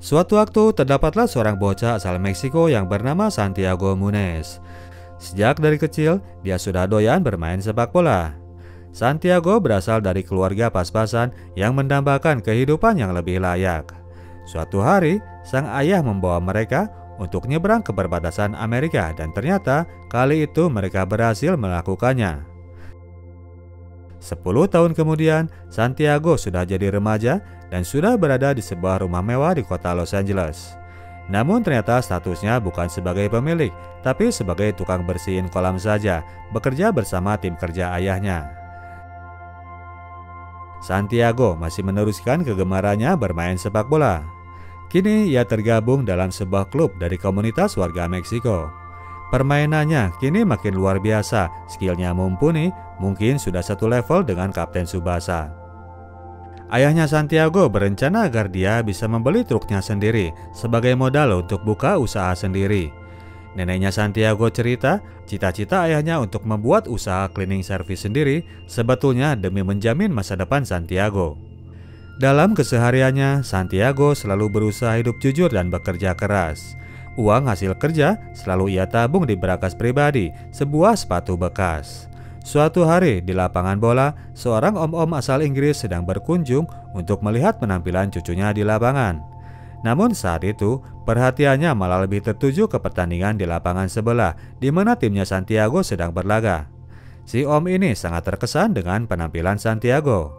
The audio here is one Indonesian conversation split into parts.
Suatu waktu terdapatlah seorang bocah asal Meksiko yang bernama Santiago Munez. Sejak dari kecil, dia sudah doyan bermain sepak bola. Santiago berasal dari keluarga pas-pasan yang mendambakan kehidupan yang lebih layak. Suatu hari, sang ayah membawa mereka untuk nyebrang ke perbatasan Amerika dan ternyata kali itu mereka berhasil melakukannya. 10 tahun kemudian, Santiago sudah jadi remaja dan sudah berada di sebuah rumah mewah di kota Los Angeles. Namun ternyata statusnya bukan sebagai pemilik, tapi sebagai tukang bersihin kolam saja, bekerja bersama tim kerja ayahnya. Santiago masih meneruskan kegemarannya bermain sepak bola. Kini ia tergabung dalam sebuah klub dari komunitas warga Meksiko. Permainannya kini makin luar biasa, skillnya mumpuni, mungkin sudah satu level dengan Kapten Tsubasa. Ayahnya Santiago berencana agar dia bisa membeli truknya sendiri sebagai modal untuk buka usaha sendiri. Neneknya Santiago cerita, cita-cita ayahnya untuk membuat usaha cleaning service sendiri sebetulnya demi menjamin masa depan Santiago. Dalam kesehariannya, Santiago selalu berusaha hidup jujur dan bekerja keras. Uang hasil kerja selalu ia tabung di berangkas pribadi, sebuah sepatu bekas. Suatu hari di lapangan bola, seorang om-om asal Inggris sedang berkunjung untuk melihat penampilan cucunya di lapangan. Namun saat itu, perhatiannya malah lebih tertuju ke pertandingan di lapangan sebelah, di mana timnya Santiago sedang berlaga. Si om ini sangat terkesan dengan penampilan Santiago.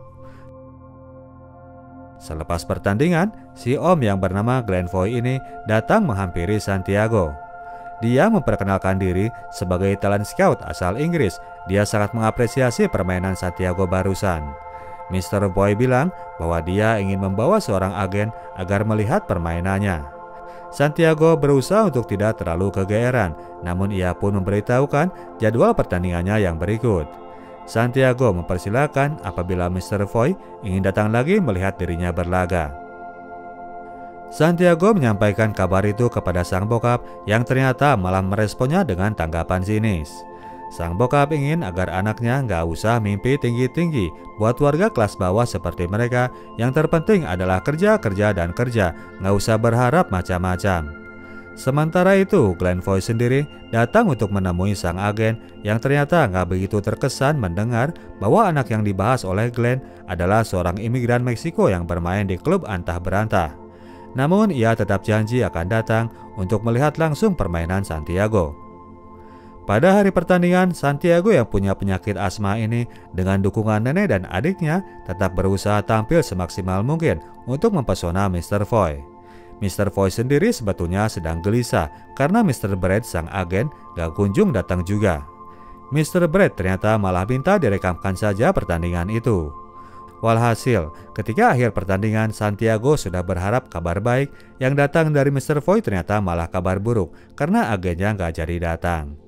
Selepas pertandingan, si om yang bernama Glenn Foy ini datang menghampiri Santiago. Dia memperkenalkan diri sebagai talent scout asal Inggris. Dia sangat mengapresiasi permainan Santiago barusan. Mr. Foy bilang bahwa dia ingin membawa seorang agen agar melihat permainannya. Santiago berusaha untuk tidak terlalu kegeeran, namun ia pun memberitahukan jadwal pertandingannya yang berikut. Santiago mempersilahkan apabila Mr. Foy ingin datang lagi melihat dirinya berlaga. Santiago menyampaikan kabar itu kepada sang bokap yang ternyata malah meresponnya dengan tanggapan sinis. Sang bokap ingin agar anaknya nggak usah mimpi tinggi-tinggi buat warga kelas bawah seperti mereka. Yang terpenting adalah kerja, kerja, dan kerja, nggak usah berharap macam-macam. Sementara itu, Glenn Foy sendiri datang untuk menemui sang agen yang ternyata nggak begitu terkesan mendengar bahwa anak yang dibahas oleh Glenn adalah seorang imigran Meksiko yang bermain di klub antah berantah. Namun ia tetap janji akan datang untuk melihat langsung permainan Santiago. Pada hari pertandingan, Santiago yang punya penyakit asma ini dengan dukungan nenek dan adiknya tetap berusaha tampil semaksimal mungkin untuk mempesona Mr. Foy. Mr. Foy sendiri sebetulnya sedang gelisah karena Mr. Brad sang agen gak kunjung datang juga. Mr. Brad ternyata malah minta direkamkan saja pertandingan itu. Walhasil, ketika akhir pertandingan Santiago sudah berharap kabar baik, yang datang dari Mr. Foy ternyata malah kabar buruk karena agennya gak jadi datang.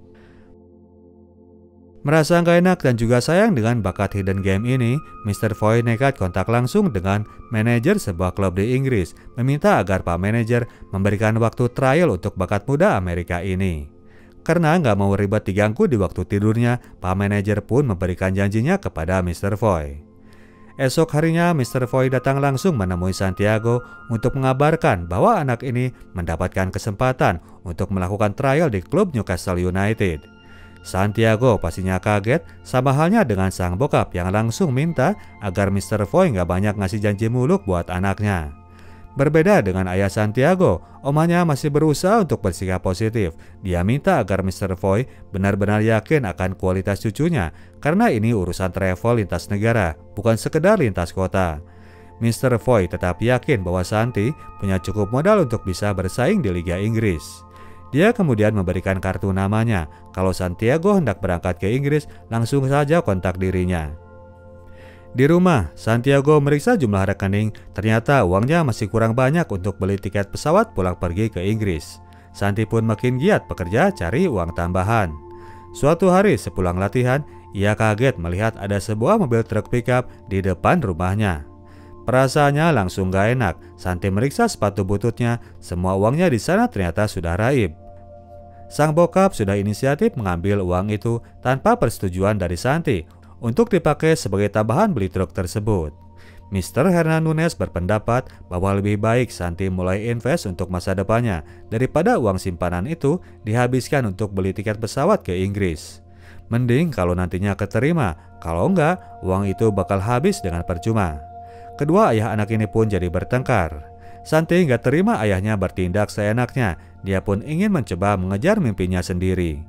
Merasa gak enak dan juga sayang dengan bakat hidden game ini, Mr. Foy nekat kontak langsung dengan manajer sebuah klub di Inggris, meminta agar Pak Manajer memberikan waktu trial untuk bakat muda Amerika ini. Karena gak mau ribet diganggu di waktu tidurnya, Pak Manajer pun memberikan janjinya kepada Mr. Foy. Esok harinya, Mr. Foy datang langsung menemui Santiago untuk mengabarkan bahwa anak ini mendapatkan kesempatan untuk melakukan trial di klub Newcastle United. Santiago pastinya kaget, sama halnya dengan sang bokap yang langsung minta agar Mr. Foy nggak banyak ngasih janji muluk buat anaknya. Berbeda dengan ayah Santiago, omanya masih berusaha untuk bersikap positif. Dia minta agar Mr. Foy benar-benar yakin akan kualitas cucunya, karena ini urusan travel lintas negara, bukan sekedar lintas kota. Mr. Foy tetap yakin bahwa Santi punya cukup modal untuk bisa bersaing di Liga Inggris. Dia kemudian memberikan kartu namanya. Kalau Santiago hendak berangkat ke Inggris, langsung saja kontak dirinya. Di rumah, Santiago meriksa jumlah rekening. Ternyata uangnya masih kurang banyak untuk beli tiket pesawat pulang pergi ke Inggris. Santi pun makin giat bekerja cari uang tambahan. Suatu hari sepulang latihan, ia kaget melihat ada sebuah mobil truk pickup di depan rumahnya. Perasaannya langsung gak enak. Santi meriksa sepatu bututnya, semua uangnya di sana ternyata sudah raib. Sang bokap sudah inisiatif mengambil uang itu tanpa persetujuan dari Santi untuk dipakai sebagai tambahan beli truk tersebut. Mr. Hernan Nunes berpendapat bahwa lebih baik Santi mulai invest untuk masa depannya daripada uang simpanan itu dihabiskan untuk beli tiket pesawat ke Inggris. Mending kalau nantinya keterima, kalau enggak, uang itu bakal habis dengan percuma. Kedua ayah anak ini pun jadi bertengkar. Santi nggak terima ayahnya bertindak seenaknya, dia pun ingin mencoba mengejar mimpinya sendiri.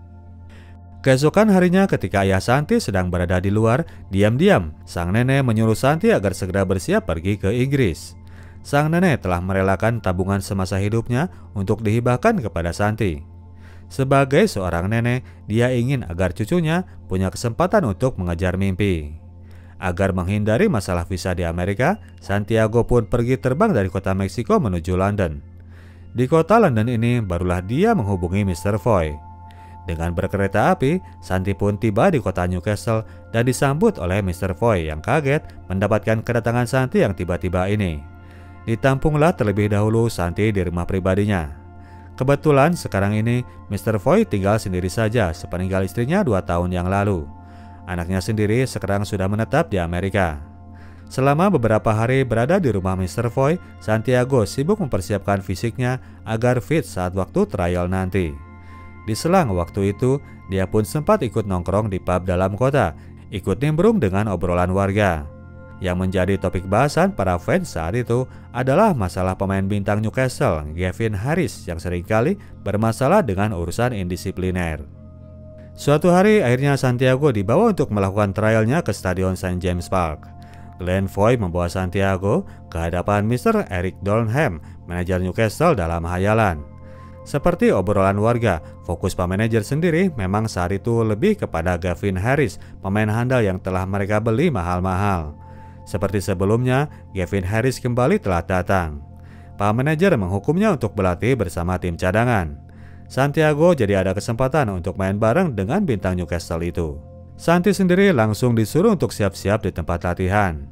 Keesokan harinya ketika ayah Santi sedang berada di luar, diam-diam sang nenek menyuruh Santi agar segera bersiap pergi ke Inggris. Sang nenek telah merelakan tabungan semasa hidupnya untuk dihibahkan kepada Santi. Sebagai seorang nenek, dia ingin agar cucunya punya kesempatan untuk mengejar mimpi. Agar menghindari masalah visa di Amerika, Santiago pun pergi terbang dari kota Meksiko menuju London. Di kota London ini barulah dia menghubungi Mr. Foy. Dengan berkereta api, Santi pun tiba di kota Newcastle dan disambut oleh Mr. Foy yang kaget mendapatkan kedatangan Santi yang tiba-tiba ini. Ditampunglah terlebih dahulu Santi di rumah pribadinya. Kebetulan sekarang ini Mr. Foy tinggal sendiri saja sepeninggal istrinya 2 tahun yang lalu. Anaknya sendiri sekarang sudah menetap di Amerika. Selama beberapa hari berada di rumah Mr. Foy, Santiago sibuk mempersiapkan fisiknya agar fit saat waktu trial nanti. Di selang waktu itu, dia pun sempat ikut nongkrong di pub dalam kota, ikut nimbrung dengan obrolan warga. Yang menjadi topik bahasan para fans saat itu adalah masalah pemain bintang Newcastle, Gavin Harris, yang seringkali bermasalah dengan urusan indisipliner. Suatu hari akhirnya Santiago dibawa untuk melakukan trialnya ke Stadion St. James Park. Glenn Foy membawa Santiago ke hadapan Mr. Eric Dornham, manajer Newcastle dalam hayalan. Seperti obrolan warga, fokus pak manajer sendiri memang saat itu lebih kepada Gavin Harris, pemain handal yang telah mereka beli mahal-mahal. Seperti sebelumnya, Gavin Harris kembali telah datang. Pak manajer menghukumnya untuk berlatih bersama tim cadangan. Santiago jadi ada kesempatan untuk main bareng dengan bintang Newcastle itu. Santi sendiri langsung disuruh untuk siap-siap di tempat latihan.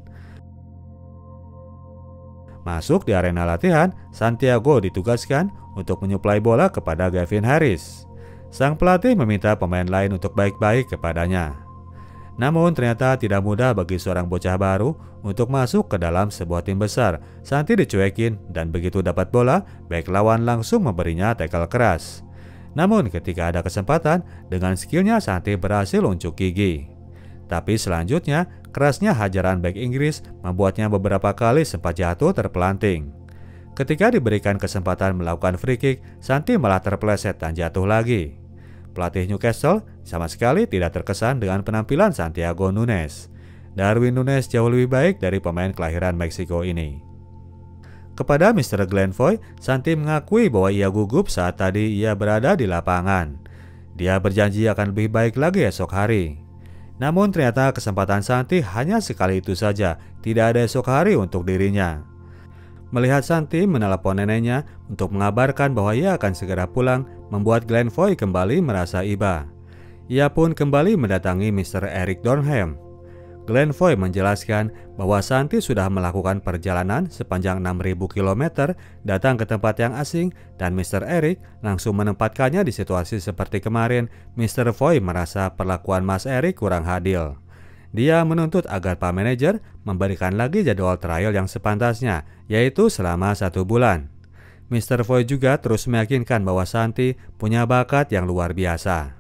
Masuk di arena latihan, Santiago ditugaskan untuk menyuplai bola kepada Gavin Harris. Sang pelatih meminta pemain lain untuk baik-baik kepadanya. Namun ternyata tidak mudah bagi seorang bocah baru untuk masuk ke dalam sebuah tim besar. Santi dicuekin dan begitu dapat bola, bek lawan langsung memberinya tackle keras. Namun ketika ada kesempatan, dengan skillnya Santi berhasil unjuk gigi. Tapi selanjutnya, kerasnya hajaran bek Inggris membuatnya beberapa kali sempat jatuh terpelanting. Ketika diberikan kesempatan melakukan free kick, Santi malah terpeleset dan jatuh lagi. Pelatih Newcastle sama sekali tidak terkesan dengan penampilan Santiago Nunes. Darwin Nunes jauh lebih baik dari pemain kelahiran Meksiko ini. Kepada Mr. Glenn Foy, Santi mengakui bahwa ia gugup saat tadi ia berada di lapangan. Dia berjanji akan lebih baik lagi esok hari. Namun ternyata kesempatan Santi hanya sekali itu saja, tidak ada esok hari untuk dirinya. Melihat Santi menelepon neneknya untuk mengabarkan bahwa ia akan segera pulang, membuat Glenn Foy kembali merasa iba. Ia pun kembali mendatangi Mr. Eric Dornham. Glenn Foy menjelaskan bahwa Santi sudah melakukan perjalanan sepanjang 6.000 km datang ke tempat yang asing dan Mr. Eric langsung menempatkannya di situasi seperti kemarin. Mr. Foy merasa perlakuan Mas Eric kurang adil. Dia menuntut agar Pak Manajer memberikan lagi jadwal trial yang sepantasnya, yaitu selama 1 bulan. Mr. Foy juga terus meyakinkan bahwa Santi punya bakat yang luar biasa.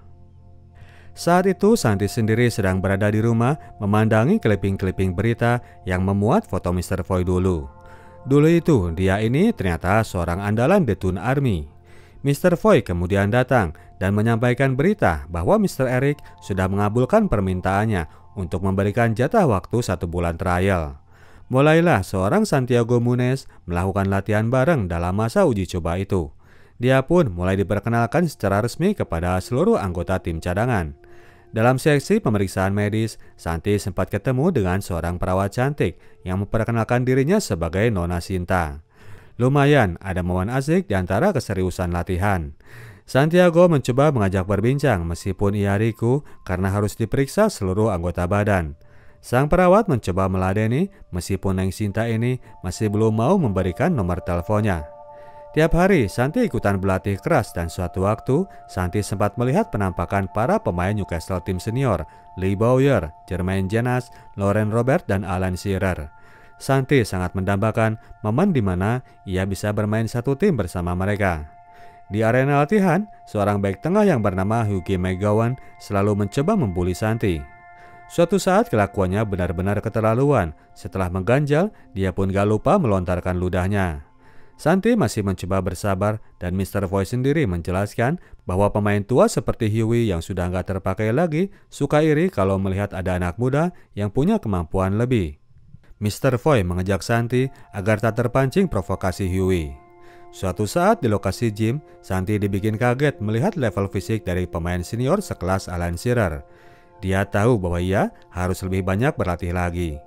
Saat itu Santi sendiri sedang berada di rumah memandangi clipping-clipping berita yang memuat foto Mr. Foy dulu. Dulu itu dia ini ternyata seorang andalan The Toon Army. Mr. Foy kemudian datang dan menyampaikan berita bahwa Mr. Eric sudah mengabulkan permintaannya untuk memberikan jatah waktu 1 bulan trial. Mulailah seorang Santiago Nunes melakukan latihan bareng dalam masa uji coba itu. Dia pun mulai diperkenalkan secara resmi kepada seluruh anggota tim cadangan. Dalam seksi pemeriksaan medis, Santi sempat ketemu dengan seorang perawat cantik yang memperkenalkan dirinya sebagai Nona Sinta. Lumayan ada momen asik di antara keseriusan latihan. Santiago mencoba mengajak berbincang meskipun ia riku karena harus diperiksa seluruh anggota badan. Sang perawat mencoba meladeni meskipun Neng Sinta ini masih belum mau memberikan nomor teleponnya. Tiap hari Santi ikutan berlatih keras dan suatu waktu Santi sempat melihat penampakan para pemain Newcastle tim senior, Lee Bowyer, Jermaine Jenas, Lauren Robert, dan Alan Shearer. Santi sangat mendambakan momen di mana ia bisa bermain satu tim bersama mereka. Di arena latihan, seorang bek tengah yang bernama Hughie McGowan selalu mencoba membuli Santi. Suatu saat kelakuannya benar-benar keterlaluan. Setelah mengganjal, dia pun gak lupa melontarkan ludahnya. Santi masih mencoba bersabar dan Mr. Foy sendiri menjelaskan bahwa pemain tua seperti Hughie yang sudah gak terpakai lagi suka iri kalau melihat ada anak muda yang punya kemampuan lebih. Mr. Foy mengejak Santi agar tak terpancing provokasi Hughie. Suatu saat di lokasi gym, Santi dibikin kaget melihat level fisik dari pemain senior sekelas Alan Shearer. Dia tahu bahwa ia harus lebih banyak berlatih lagi.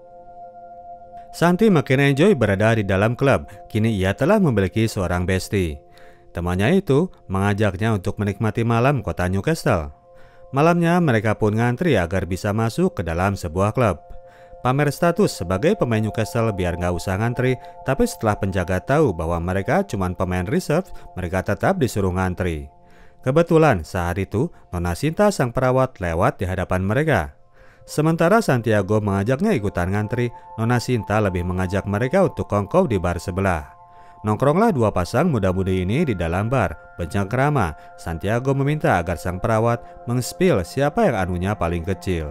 Santi makin enjoy berada di dalam klub. Kini ia telah memiliki seorang bestie. Temannya itu mengajaknya untuk menikmati malam kota Newcastle. Malamnya mereka pun ngantri agar bisa masuk ke dalam sebuah klub. Pamer status sebagai pemain Newcastle biar nggak usah ngantri, tapi setelah penjaga tahu bahwa mereka cuma pemain reserve, mereka tetap disuruh ngantri. Kebetulan saat itu Nona Sinta sang perawat lewat di hadapan mereka. Sementara Santiago mengajaknya ikutan ngantri, Nona Sinta lebih mengajak mereka untuk kongkow di bar sebelah. Nongkronglah dua pasang muda-mudi ini di dalam bar. Bercengkrama, Santiago meminta agar sang perawat meng-spill siapa yang anunya paling kecil.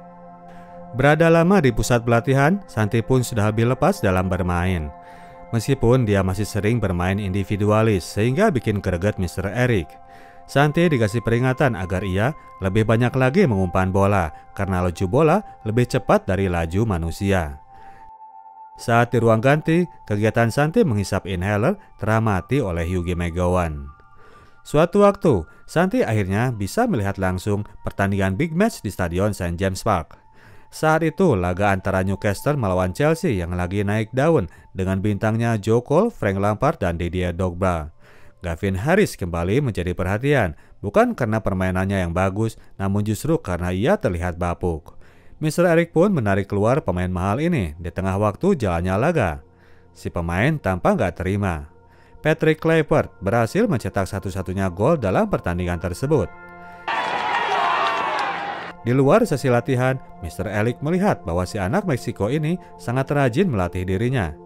Berada lama di pusat pelatihan, Santi pun sudah lebih lepas dalam bermain. Meskipun dia masih sering bermain individualis sehingga bikin greget Mr. Eric. Santi dikasih peringatan agar ia lebih banyak lagi mengumpan bola karena laju bola lebih cepat dari laju manusia. Saat di ruang ganti, kegiatan Santi menghisap inhaler teramati oleh Hughie McGowan. Suatu waktu, Santi akhirnya bisa melihat langsung pertandingan big match di Stadion St. James Park. Saat itu laga antara Newcastle melawan Chelsea yang lagi naik daun dengan bintangnya Joe Cole, Frank Lampard, dan Didier Drogba. Gavin Harris kembali menjadi perhatian, bukan karena permainannya yang bagus, namun justru karena ia terlihat bapuk. Mr. Eric pun menarik keluar pemain mahal ini di tengah waktu jalannya laga. Si pemain tampak nggak terima. Patrick Kluivert berhasil mencetak satu-satunya gol dalam pertandingan tersebut. Di luar sesi latihan, Mr. Eric melihat bahwa si anak Meksiko ini sangat rajin melatih dirinya.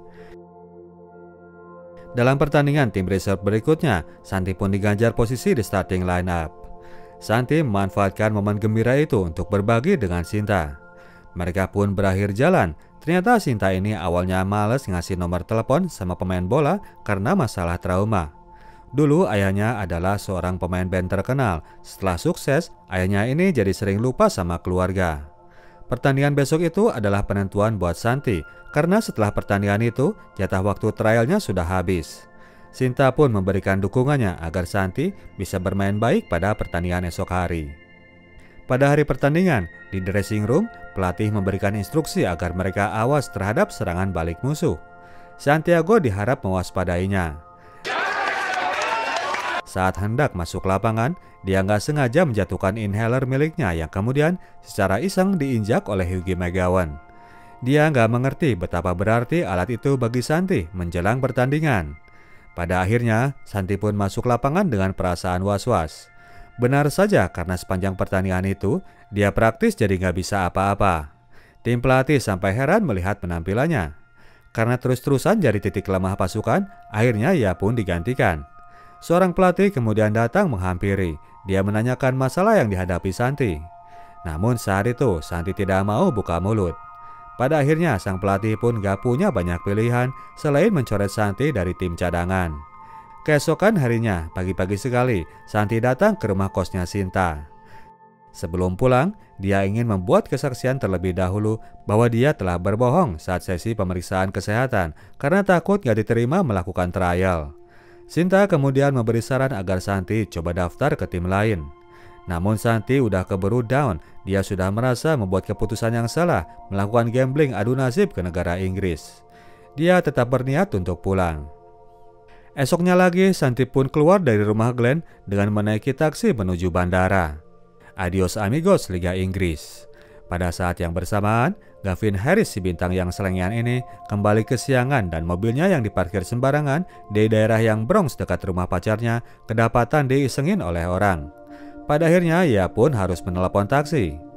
Dalam pertandingan tim reserve berikutnya, Santi pun diganjar posisi di starting lineup. Santi memanfaatkan momen gembira itu untuk berbagi dengan Sinta. Mereka pun berakhir jalan. Ternyata Sinta ini awalnya males ngasih nomor telepon sama pemain bola karena masalah trauma. Dulu ayahnya adalah seorang pemain band terkenal. Setelah sukses, ayahnya ini jadi sering lupa sama keluarga. Pertandingan besok itu adalah penentuan buat Santi, karena setelah pertandingan itu, jatah waktu trialnya sudah habis. Sinta pun memberikan dukungannya agar Santi bisa bermain baik pada pertandingan esok hari. Pada hari pertandingan, di dressing room, pelatih memberikan instruksi agar mereka awas terhadap serangan balik musuh. Santiago diharap mewaspadainya. Saat hendak masuk lapangan, dia nggak sengaja menjatuhkan inhaler miliknya yang kemudian secara iseng diinjak oleh Hughie McGowan. Dia nggak mengerti betapa berarti alat itu bagi Santi menjelang pertandingan. Pada akhirnya, Santi pun masuk lapangan dengan perasaan was-was. Benar saja karena sepanjang pertandingan itu, dia praktis jadi nggak bisa apa-apa. Tim pelatih sampai heran melihat penampilannya. Karena terus-terusan jadi titik lemah pasukan, akhirnya ia pun digantikan. Seorang pelatih kemudian datang menghampiri. Dia menanyakan masalah yang dihadapi Santi. Namun saat itu Santi tidak mau buka mulut. Pada akhirnya sang pelatih pun gak punya banyak pilihan selain mencoret Santi dari tim cadangan. Keesokan harinya, pagi-pagi sekali, Santi datang ke rumah kosnya Sinta. Sebelum pulang, dia ingin membuat kesaksian terlebih dahulu bahwa dia telah berbohong saat sesi pemeriksaan kesehatan karena takut gak diterima melakukan trial. Sinta kemudian memberi saran agar Santi coba daftar ke tim lain. Namun Santi udah keburu down, dia sudah merasa membuat keputusan yang salah melakukan gambling adu nasib ke negara Inggris. Dia tetap berniat untuk pulang. Esoknya lagi Santi pun keluar dari rumah Glenn dengan menaiki taksi menuju bandara. Adios amigos Liga Inggris. Pada saat yang bersamaan, Gavin Harris si bintang yang selengean ini kembali kesiangan dan mobilnya yang diparkir sembarangan di daerah yang Bronx dekat rumah pacarnya kedapatan diisengin oleh orang. Pada akhirnya ia pun harus menelepon taksi.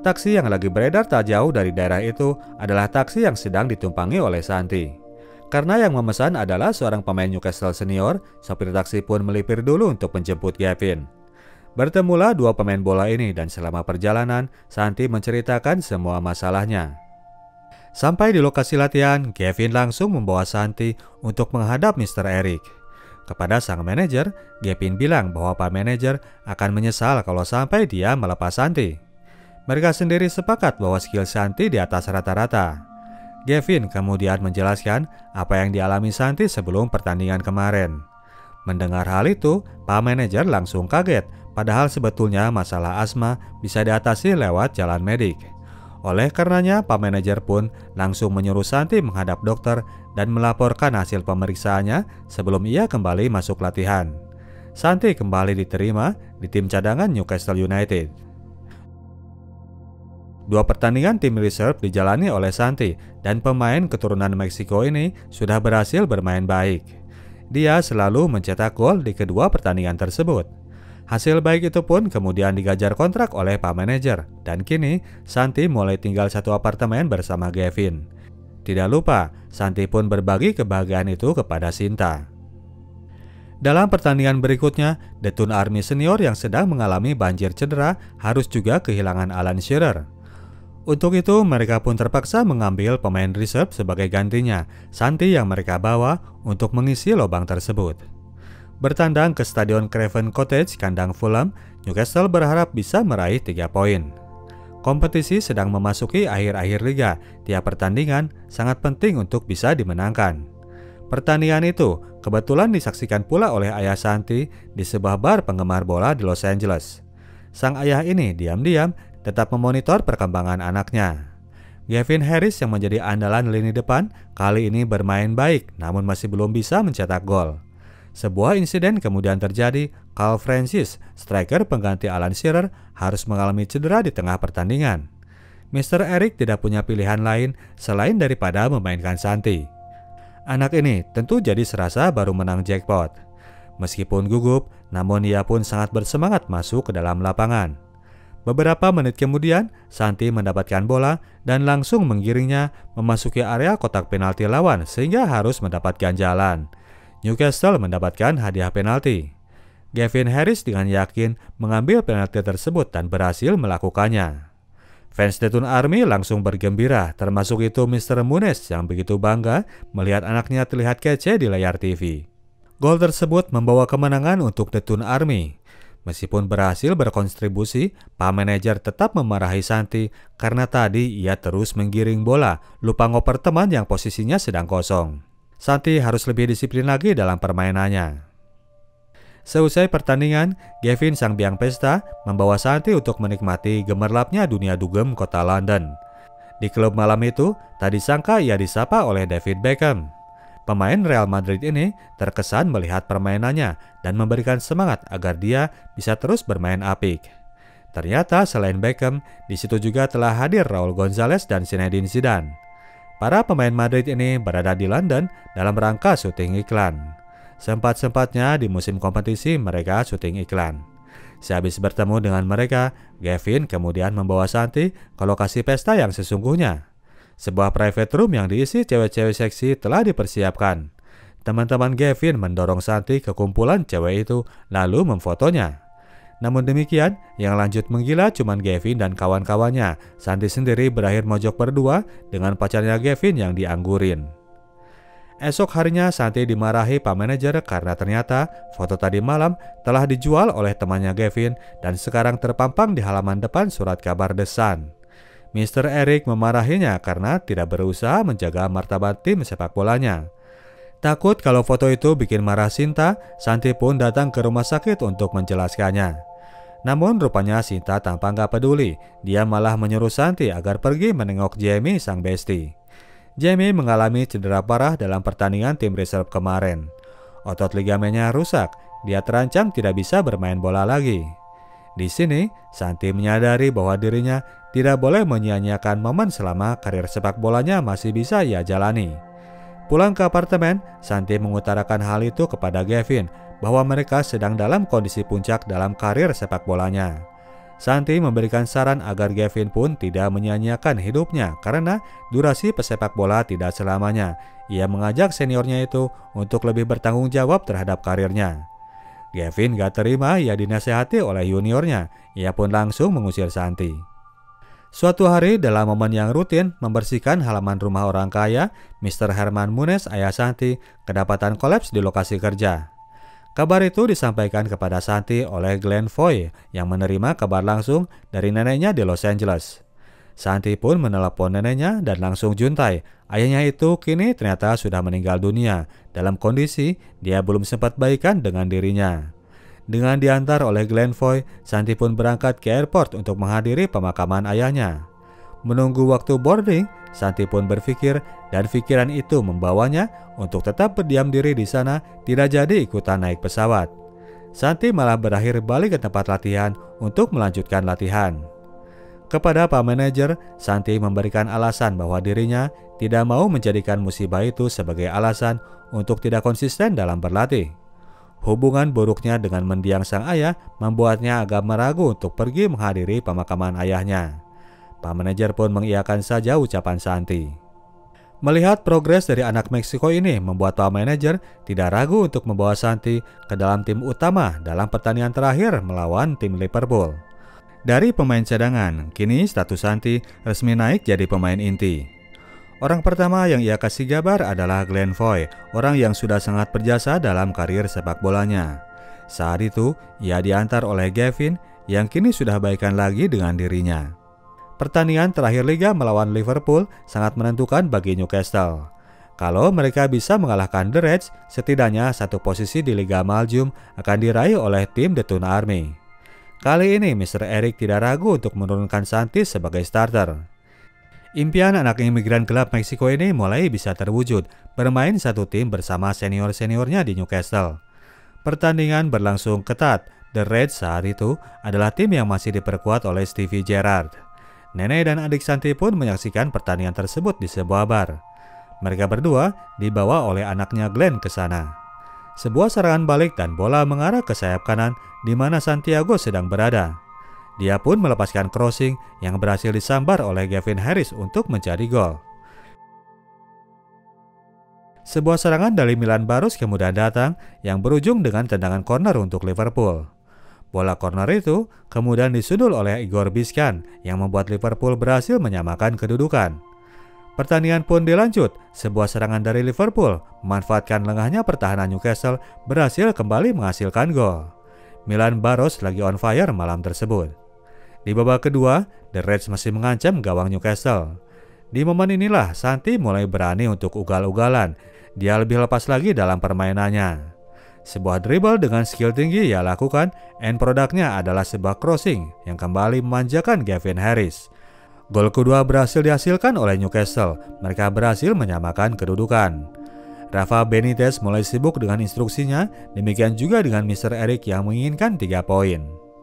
Taksi yang lagi beredar tak jauh dari daerah itu adalah taksi yang sedang ditumpangi oleh Santi. Karena yang memesan adalah seorang pemain Newcastle senior, sopir taksi pun melipir dulu untuk menjemput Gavin. Bertemulah dua pemain bola ini dan selama perjalanan, Santi menceritakan semua masalahnya. Sampai di lokasi latihan, Gavin langsung membawa Santi untuk menghadap Mr. Eric. Kepada sang manajer, Gavin bilang bahwa Pak Manajer akan menyesal kalau sampai dia melepas Santi. Mereka sendiri sepakat bahwa skill Santi di atas rata-rata. Gavin kemudian menjelaskan apa yang dialami Santi sebelum pertandingan kemarin. Mendengar hal itu, Pak Manajer langsung kaget, padahal sebetulnya masalah asma bisa diatasi lewat jalan medik. Oleh karenanya, Pak Manajer pun langsung menyuruh Santi menghadap dokter dan melaporkan hasil pemeriksaannya sebelum ia kembali masuk latihan. Santi kembali diterima di tim cadangan Newcastle United. Dua pertandingan tim reserve dijalani oleh Santi dan pemain keturunan Meksiko ini sudah berhasil bermain baik. Dia selalu mencetak gol di kedua pertandingan tersebut. Hasil baik itu pun kemudian digajar kontrak oleh Pak Manajer dan kini Santi mulai tinggal satu apartemen bersama Gavin. Tidak lupa, Santi pun berbagi kebahagiaan itu kepada Sinta. Dalam pertandingan berikutnya, The Toon Army senior yang sedang mengalami banjir cedera harus juga kehilangan Alan Shearer. Untuk itu, mereka pun terpaksa mengambil pemain reserve sebagai gantinya, Santi yang mereka bawa untuk mengisi lubang tersebut. Bertandang ke Stadion Craven Cottage, kandang Fulham, Newcastle berharap bisa meraih 3 poin. Kompetisi sedang memasuki akhir-akhir liga, tiap pertandingan sangat penting untuk bisa dimenangkan. Pertandingan itu kebetulan disaksikan pula oleh ayah Santi di sebuah bar penggemar bola di Los Angeles. Sang ayah ini diam-diam tetap memonitor perkembangan anaknya. Gavin Harris yang menjadi andalan lini depan kali ini bermain baik namun masih belum bisa mencetak gol. Sebuah insiden kemudian terjadi, Carl Francis, striker pengganti Alan Shearer, harus mengalami cedera di tengah pertandingan. Mr. Eric tidak punya pilihan lain selain daripada memainkan Santi. Anak ini tentu jadi serasa baru menang jackpot. Meskipun gugup, namun ia pun sangat bersemangat masuk ke dalam lapangan. Beberapa menit kemudian, Santi mendapatkan bola dan langsung menggiringnya memasuki area kotak penalti lawan sehingga harus mendapat ganjalan. Newcastle mendapatkan hadiah penalti. Gavin Harris dengan yakin mengambil penalti tersebut dan berhasil melakukannya. Fans The Toon Army langsung bergembira, termasuk itu Mr. Muniz yang begitu bangga melihat anaknya terlihat kece di layar TV. Gol tersebut membawa kemenangan untuk The Toon Army. Meskipun berhasil berkontribusi, Pak Manajer tetap memarahi Santi karena tadi ia terus menggiring bola, lupa ngoper teman yang posisinya sedang kosong. Santi harus lebih disiplin lagi dalam permainannya. Seusai pertandingan, Gavin sang biang pesta membawa Santi untuk menikmati gemerlapnya dunia dugem kota London. Di klub malam itu, tak disangka ia disapa oleh David Beckham. Pemain Real Madrid ini terkesan melihat permainannya dan memberikan semangat agar dia bisa terus bermain apik. Ternyata selain Beckham, di situ juga telah hadir Raul Gonzalez dan Zinedine Zidane. Para pemain Madrid ini berada di London dalam rangka syuting iklan. Sempat-sempatnya di musim kompetisi mereka syuting iklan. Sehabis bertemu dengan mereka, Gavin kemudian membawa Santi ke lokasi pesta yang sesungguhnya. Sebuah private room yang diisi cewek-cewek seksi telah dipersiapkan. Teman-teman Gavin mendorong Santi ke kumpulan cewek itu lalu memfotonya. Namun demikian, yang lanjut menggila cuma Gavin dan kawan-kawannya. Santi sendiri berakhir mojok berdua dengan pacarnya Gavin yang dianggurin. Esok harinya Santi dimarahi Pak Manajer karena ternyata foto tadi malam telah dijual oleh temannya Gavin dan sekarang terpampang di halaman depan surat kabar The Sun. Mr. Eric memarahinya karena tidak berusaha menjaga martabat tim sepak bolanya. Takut kalau foto itu bikin marah Sinta, Santi pun datang ke rumah sakit untuk menjelaskannya. Namun rupanya Sinta tampak gak peduli, dia malah menyuruh Santi agar pergi menengok Jamie sang bestie. Jamie mengalami cedera parah dalam pertandingan tim reserve kemarin. Otot ligamennya rusak, dia terancam tidak bisa bermain bola lagi. Di sini, Santi menyadari bahwa dirinya tidak boleh menyia-nyiakan momen selama karir sepak bolanya masih bisa ia jalani. Pulang ke apartemen, Santi mengutarakan hal itu kepada Gavin bahwa mereka sedang dalam kondisi puncak dalam karir sepak bolanya. Santi memberikan saran agar Gavin pun tidak menyia-nyiakan hidupnya karena durasi pesepak bola tidak selamanya. Ia mengajak seniornya itu untuk lebih bertanggung jawab terhadap karirnya. Gavin gak terima ia dinasehati oleh juniornya. Ia pun langsung mengusir Santi. Suatu hari dalam momen yang rutin membersihkan halaman rumah orang kaya, Mr. Herman Munez, ayah Santi, kedapatan kolaps di lokasi kerja. Kabar itu disampaikan kepada Santi oleh Glenn Foy yang menerima kabar langsung dari neneknya di Los Angeles. Santi pun menelepon neneknya dan langsung juntai. Ayahnya itu kini ternyata sudah meninggal dunia. Dalam kondisi dia belum sempat baikan dengan dirinya. Dengan diantar oleh Glenn Foy, Santi pun berangkat ke airport untuk menghadiri pemakaman ayahnya. Menunggu waktu boarding, Santi pun berpikir dan pikiran itu membawanya untuk tetap berdiam diri di sana, tidak jadi ikutan naik pesawat. Santi malah berakhir balik ke tempat latihan untuk melanjutkan latihan. Kepada Pak Manajer, Santi memberikan alasan bahwa dirinya tidak mau menjadikan musibah itu sebagai alasan untuk tidak konsisten dalam berlatih. Hubungan buruknya dengan mendiang sang ayah membuatnya agak meragu untuk pergi menghadiri pemakaman ayahnya. Pak Manajer pun mengiyakan saja ucapan Santi. Melihat progres dari anak Meksiko ini membuat Pak Manajer tidak ragu untuk membawa Santi ke dalam tim utama dalam pertandingan terakhir melawan tim Liverpool. Dari pemain cadangan, kini status Santi resmi naik jadi pemain inti. Orang pertama yang ia kasih kabar adalah Glenn Foy, orang yang sudah sangat berjasa dalam karir sepak bolanya. Saat itu, ia diantar oleh Gavin yang kini sudah baikan lagi dengan dirinya. Pertandingan terakhir liga melawan Liverpool sangat menentukan bagi Newcastle. Kalau mereka bisa mengalahkan The Reds, setidaknya satu posisi di Liga Maljum akan diraih oleh tim The Tuna Army. Kali ini Mr. Eric tidak ragu untuk menurunkan Santi sebagai starter. Impian anak imigran gelap Meksiko ini mulai bisa terwujud, bermain satu tim bersama senior-seniornya di Newcastle. Pertandingan berlangsung ketat. The Reds saat itu adalah tim yang masih diperkuat oleh Stevie Gerrard. Nenek dan adik Santi pun menyaksikan pertandingan tersebut di sebuah bar. Mereka berdua dibawa oleh anaknya Glenn ke sana. Sebuah serangan balik dan bola mengarah ke sayap kanan di mana Santiago sedang berada. Dia pun melepaskan crossing yang berhasil disambar oleh Gavin Harris untuk menjadi gol. Sebuah serangan dari Milan Baros kemudian datang yang berujung dengan tendangan corner untuk Liverpool. Bola corner itu kemudian disundul oleh Igor Biscan yang membuat Liverpool berhasil menyamakan kedudukan. Pertandingan pun dilanjut. Sebuah serangan dari Liverpool memanfaatkan lengahnya pertahanan Newcastle berhasil kembali menghasilkan gol. Milan Baros lagi on fire malam tersebut. Di babak kedua, The Reds masih mengancam gawang Newcastle. Di momen inilah Santi mulai berani untuk ugal-ugalan. Dia lebih lepas lagi dalam permainannya. Sebuah dribble dengan skill tinggi ia lakukan, end produknya adalah sebuah crossing yang kembali memanjakan Gavin Harris. Gol kedua berhasil dihasilkan oleh Newcastle. Mereka berhasil menyamakan kedudukan. Rafa Benitez mulai sibuk dengan instruksinya, demikian juga dengan Mr. Eric yang menginginkan 3 poin.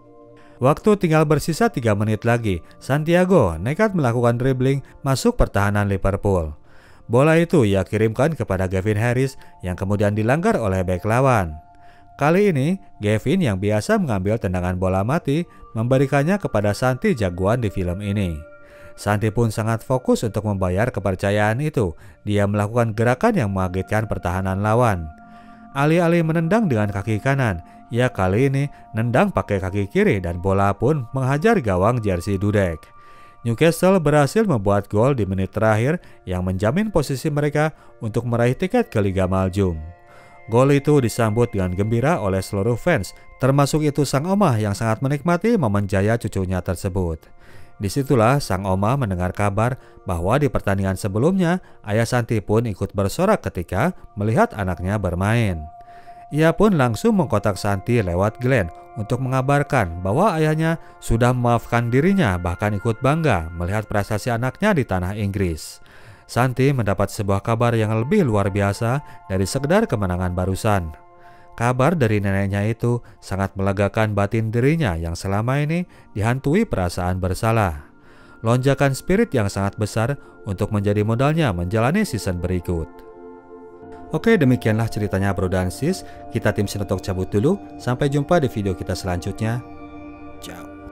Waktu tinggal bersisa 3 menit lagi, Santiago nekat melakukan dribbling masuk pertahanan Liverpool. Bola itu ia kirimkan kepada Gavin Harris yang kemudian dilanggar oleh bek lawan. Kali ini, Gavin yang biasa mengambil tendangan bola mati memberikannya kepada Santi jagoan di film ini. Santi pun sangat fokus untuk membayar kepercayaan itu. Dia melakukan gerakan yang mengagetkan pertahanan lawan. Alih-alih menendang dengan kaki kanan, ia kali ini nendang pakai kaki kiri dan bola pun menghajar gawang jersey Dudek. Newcastle berhasil membuat gol di menit terakhir yang menjamin posisi mereka untuk meraih tiket ke Liga Maljum. Gol itu disambut dengan gembira oleh seluruh fans, termasuk itu sang omah yang sangat menikmati momen jaya cucunya tersebut. Disitulah sang oma mendengar kabar bahwa di pertandingan sebelumnya, ayah Santi pun ikut bersorak ketika melihat anaknya bermain. Ia pun langsung mengkontak Santi lewat Glenn untuk mengabarkan bahwa ayahnya sudah memaafkan dirinya, bahkan ikut bangga melihat prestasi anaknya di tanah Inggris. Santi mendapat sebuah kabar yang lebih luar biasa dari sekedar kemenangan barusan. Kabar dari neneknya itu sangat melegakan batin dirinya yang selama ini dihantui perasaan bersalah. Lonjakan spirit yang sangat besar untuk menjadi modalnya menjalani season berikut. Oke, demikianlah ceritanya bro dan sis. Kita tim Sinotok cabut dulu. Sampai jumpa di video kita selanjutnya.